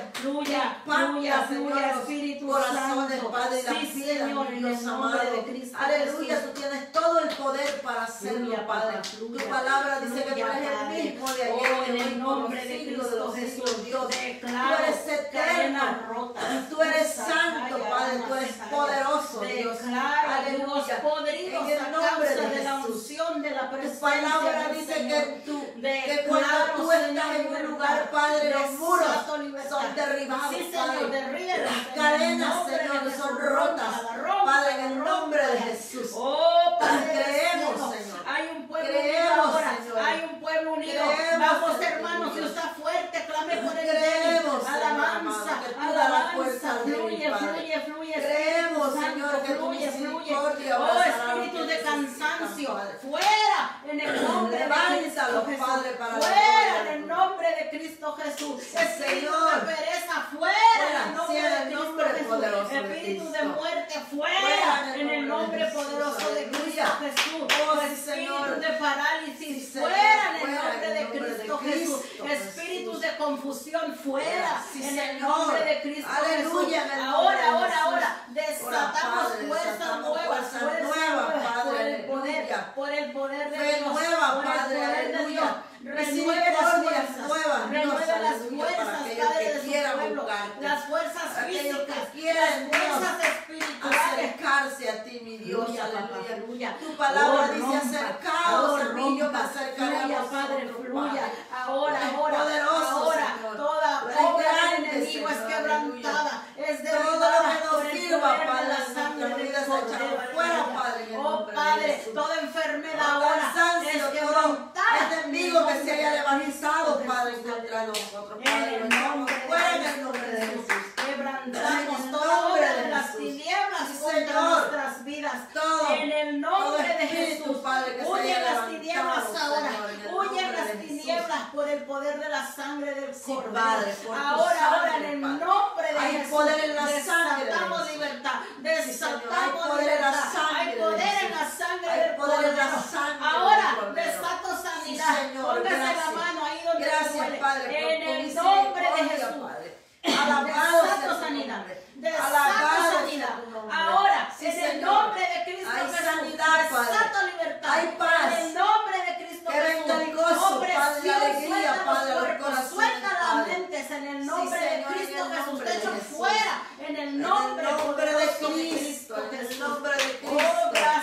aleluya, Espíritu Santo. Padre, Sí, Señor, en el nombre de Cristo. Aleluya, tú tienes todo el poder para hacerlo, Padre. Tu palabra dice que tú eres el mismo de ayer. Oh, en el nombre de Cristo Jesús, Dios. declaro Tú eres eterno. rotas. Tú eres santo, Padre. Tú eres poderoso, Dios. Declaro, Dios, podridos En el a nombre causa de de la Jesús. unción de la Tu presencia palabra del dice Señor. que cuando tú estás en un lugar, Padre, los muros son derribados, Sí, Señor, Padre. derriba. Las cadenas, Señor, son rotas, Padre, en el nombre de Jesús. Oh, Padre, creemos, cielo. Señor. Hay un pueblo Creemos, unido ahora. Señor. Hay un pueblo unido. Creemos, Vamos, Señor, hermanos, si Dios. está fuerte, clame por el Creemos, débil. Señor, Alabanza, amado, que tú das la alabanza. fuerza al débil, Fluye, Padre. fluye. Creemos, Espíritu Señor, Santo, que tu fluye. misericordia va a Oh, sanar lo espíritu que de necesitan, cansancio, Padre. fuera en el nombre de Levántalo, Cristo Jesús. Padre, para la Fuera gloria en de el tu nombre de Cristo Jesús. Espíritu Señor. de pereza, fuera en el nombre Sí, en de el Cristo nombre Jesús. poderoso de Espíritu de Cristo. muerte, Fuera fuera en el nombre de Jesús. poderoso de Cristo Aleluya. Jesús. Oh, sí, Espíritu Señor. de parálisis, Sí, Señor. fuera en el Fuera nombre de Cristo Jesús. Espíritu de confusión, fuera Sí, en el Señor. nombre de Cristo Aleluya, Jesús. en el nombre de Ahora, Jesús. desatamos Padre, fuerzas desatamos nuevas, fuerzas fuerzas nuevas, nuevas, Padre, por el poder de Fe Dios, nueva, por el Padre, poder de aleluya. Dios. Renueve las Misericordias fuerzas, nuevas, Dios, renueve las aleluya, para fuerzas, aquellos Padre, que de su quieran pueblo, buscarte. las fuerzas Aquellos que físicas, quieran, las fuerzas Dios, espirituales. acercarse a ti, mi Dios, Fluya, papá, aleluya. fluya. Tu palabra Oh, dice rompa. acercaos Oh, a mí, yo me rompa. acercaré a Fluya, vosotros, Padre, fluya. Padre. Ahora, Tú eres poderoso, ahora, Señor. toda Tú eres obra del grande, enemigo es Señor, quebrantada, es Todo lo derribada que por nos el sirva, poder de Padre, la en sangre nuestra del vida se Cordero. echamos fuera, Padre, en el Oh, nombre de Padre, Jesús. toda enfermedad Todo ahora cansancio, es todo quebrantada. enemigo que se haya levantado, Padre, Jesús, contra nosotros, en Padre, el lo echamos nombre de fuera en Jesús. el nombre de Jesús. Quebrantamos En el toda nombre obra de de las Jesús. tinieblas Sí, contra Señor. nuestras vidas. Todo, En el nombre de espíritu, Jesús. Padre, que se Huyen haya las levantado, tinieblas ahora. Señor, en el Huyen nombre las de Jesús. tinieblas por el poder de la sangre del Sí, Cordero. Padre, por tu Ahora, sangre, en el Padre. nombre de Hay Jesús. poder en la sangre de Desatamos Jesús. libertad. Sí, Señor, hay Desatamos poder en la libertad. sangre Hay de poder en Jesús. la sangre Hay del poder en la Cordero. sangre del Ahora Cordero. desato sanidad. Sí, Señor, Póngase gracias. la mano ahí donde le Gracias, duele. Padre, por En tu el nombre de misericordia, Jesús. Padre. Alabado sea Desato tu sanidad. nombre. Desato Alabado sea sanidad. tu nombre. Ahora, Sí, en el Señor. nombre de Cristo Hay Jesús. sanidad, Padre. Desato libertad. Hay paz. En el nombre de Cristo Que Jesús. venga el gozo, Opresión, Padre, la alegría, suelta Padre, los al cuerpos, corazón, suelta las Padre. mentes en el Sí, nombre Señor, de en Cristo el Jesús. nombre Te echo de Jesús. fuera en el nombre En el nombre de poderoso Cristo, en el Jesús. nombre de Oh, Cristo. gracias,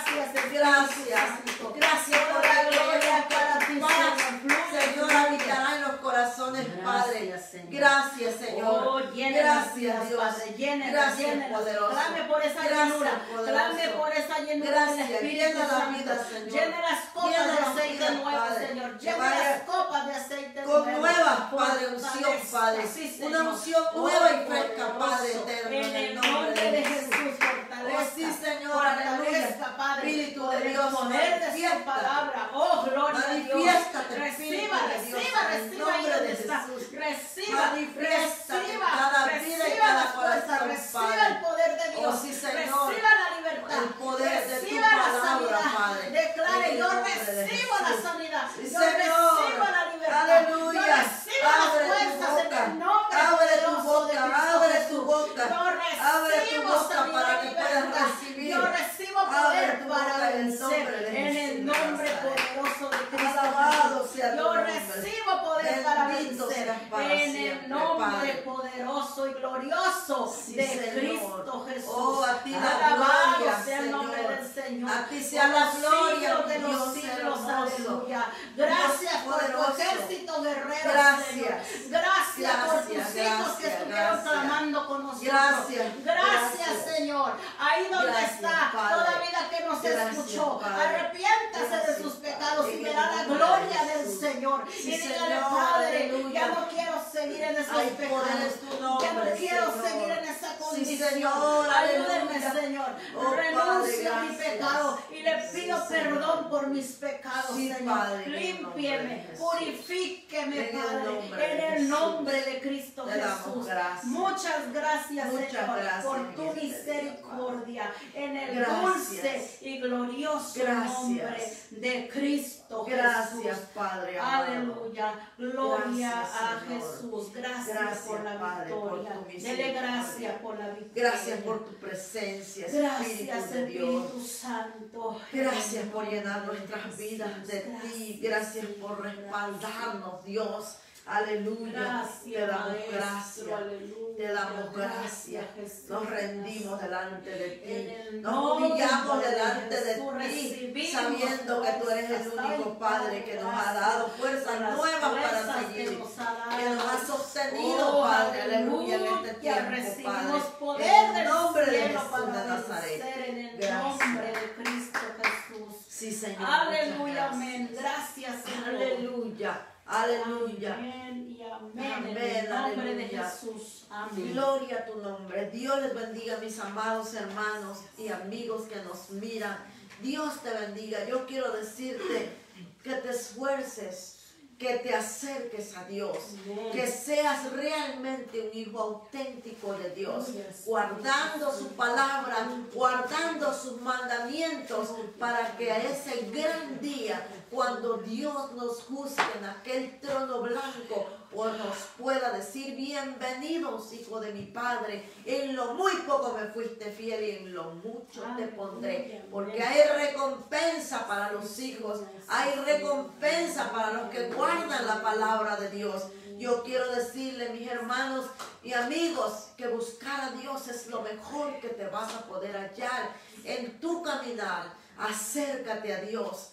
poderoso. Clame por esa Gracias, llenura. poderoso. Clame por esa llenura del Gracias, Espíritu llena la Santo. vida, Señor. Llena las copas Llena de la aceite vida, nuevo, Padre. Señor. Que Llena vaya las copas de aceite con nuevo. nuevas, Padre, Fortaleza, unción, Padre. sí, Una Señor. unción Oh, nueva y fresca, poderoso. Padre eterno. En el nombre de Jesús, fortaleza. Oh, sí, Señor, Fortaleza, Padre. Espíritu Por de el Dios, poder de su manifiéstate. palabra. Oh, gloria a Dios. Manifiéstate, Reciba, Espíritu de Dios, reciba, en el reciba ahí nombre donde de está. Jesús. Reciba, Manifiéstate reciba, cada vida y reciba cada las fuerzas, corazón, reciba Padre. el poder de Dios. Oh, sí, Señor. Reciba la libertad. El poder de tu reciba la palabra, sanidad. Padre. Declare, En el yo nombre de recibo la Jesús. sanidad. Sí, Yo Señor. recibo la libertad. Aleluya. Yo recibo las Abre tu fuerzas en boca. el nombre Abre tu poderoso de boca. Cristo Abre Jesús. tu boca. Yo Abre tu recibo boca sanidad para y que puedas libertad. recibir. Yo recibo Abre poder tu para boca en el nombre vencer de en Jesús el de nombre Nazaret. poderoso de Cristo Alabado Jesús. sea tu Yo nombre. recibo poder para Bendito vencer seas para en siempre, el nombre Padre. poderoso y glorioso Sí, de Señor. Cristo Jesús. Oh, a ti la Alabado gloria, sea el nombre Señor. del Señor. A ti sea la Por los gloria, siglos de mi los Dios siglos, hermoso. aleluya. Gracias Dios por tu poderoso. ejército guerrero, Gracias. Señor. Gracias por tus Gracias, hijos que gracias, estuvieron gracias. clamando con nosotros. Gracias, Gracias, gracias. Señor. Ahí donde Gracias, está, Padre. toda vida que nos Gracias, escuchó, Padre. arrepiéntase de Gracias, sus Padre. pecados y En verá el la nombre gloria de del Jesús. Señor. Sí, Y dígale, Señor, Padre, aleluya. ya no quiero seguir en esos Ay, pecados. poder es tu nombre, Ya no quiero Señor. seguir en esa Sí, condición. Señor, Ayúdenme, aleluya. Señor. Oh, Renuncio a Padre, mi gracias. pecado y le Sí, pido Señor. perdón por mis pecados, Sí, Señor. Padre, en el nombre de Límpieme, Jesús. purifíqueme, En el Padre, nombre de en el Jesús. nombre de Cristo Te damos Jesús. gracias. Muchas gracias, Muchas Señor, gracias por en tu este día, misericordia, en el Gracias. dulce y glorioso Gracias. nombre de Cristo Gracias, Jesús. Padre amado. Aleluya, gloria Gracias, a Señor. Jesús. Gracias, Gracias, por la Padre, por victoria. tu Dele misericordia. gracias por la victoria. Gracias por tu presencia, Gracias, Espíritu de Dios. Espíritu Santo. Gracias por llenar nuestras vidas de ti. Gracias por respaldarnos, Dios. Aleluya. Gracias, Te damos Maestro, gracias. aleluya. Te damos gracias. Jesús. Nos rendimos delante de En ti. el Nos nombre humillamos de delante de Jesús ti, recibimos sabiendo que tú eres el fuerzas. único Ay, Padre que nos ha gracias dado fuerzas por las nuevas para fuerzas que seguir. nos ha dado. Que nos ha sostenido, Oh, Padre, aleluya, en este aleluya. tiempo, Recibimos Padre. poder En el del nombre de cielo Jesús para de Nazaret. vencer en el Gracias. nombre de Cristo Jesús. Sí, Señor. Aleluya, muchas amén. Gracias, Señor. Aleluya. Aleluya. Amén y amén. Amén, En el nombre de aleluya. Jesús. Amén. Gloria a tu nombre. Dios les bendiga, mis amados hermanos y amigos que nos miran. Dios te bendiga. Yo quiero decirte que te esfuerces, que te acerques a Dios, Amén. que seas realmente un hijo auténtico de Dios, Yes. guardando su palabra, guardando sus mandamientos, para que a ese gran día, cuando Dios nos juzgue en aquel trono blanco, pues nos pueda decir: bienvenidos, hijo de mi Padre, en lo muy poco me fuiste fiel y en lo mucho te pondré. Porque hay recompensa para los hijos, hay recompensa para los que guardan la palabra de Dios. Yo quiero decirle, mis hermanos y amigos, que buscar a Dios es lo mejor que te vas a poder hallar en tu caminar. Acércate a Dios,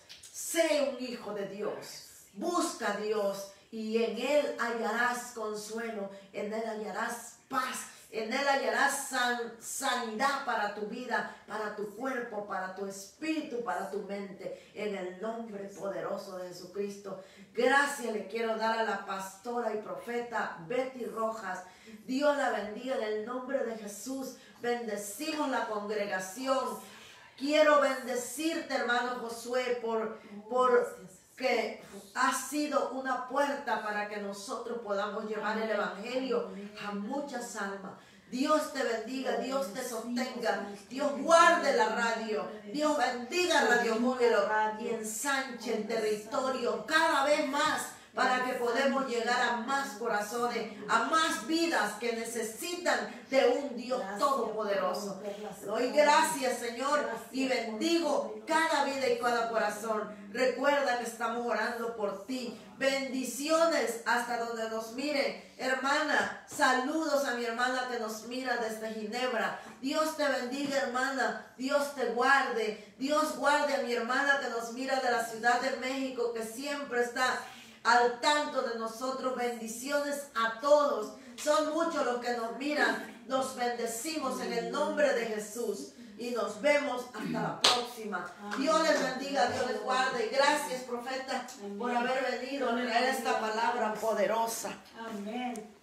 sé un hijo de Dios, busca a Dios y en Él hallarás consuelo, en Él hallarás paz, en Él hallarás sanidad para tu vida, para tu cuerpo, para tu espíritu, para tu mente, en el nombre poderoso de Jesucristo. Gracias le quiero dar a la pastora y profeta Betty Rojas. Dios la bendiga en el nombre de Jesús. Bendecimos la congregación. Quiero bendecirte, hermano Josué, por que ha sido una puerta para que nosotros podamos llevar el evangelio a muchas almas. Dios te bendiga, Dios te sostenga, Dios guarde la radio, Dios bendiga Radio Júbilo y ensanche el territorio cada vez más, para que podamos llegar a más corazones, a más vidas que necesitan de un Dios todopoderoso. Doy gracias, Señor, y bendigo cada vida y cada corazón. Recuerda que estamos orando por ti. Bendiciones hasta donde nos miren. Hermana, saludos a mi hermana que nos mira desde Ginebra. Dios te bendiga, hermana. Dios te guarde. Dios guarde a mi hermana que nos mira de la Ciudad de México, que siempre está al tanto de nosotros. Bendiciones a todos. Son muchos los que nos miran Los bendecimos en el nombre de Jesús. Y nos vemos hasta la próxima. Dios les bendiga, Dios les guarde. Gracias, profeta, por haber venido a traer esta palabra poderosa. Amén.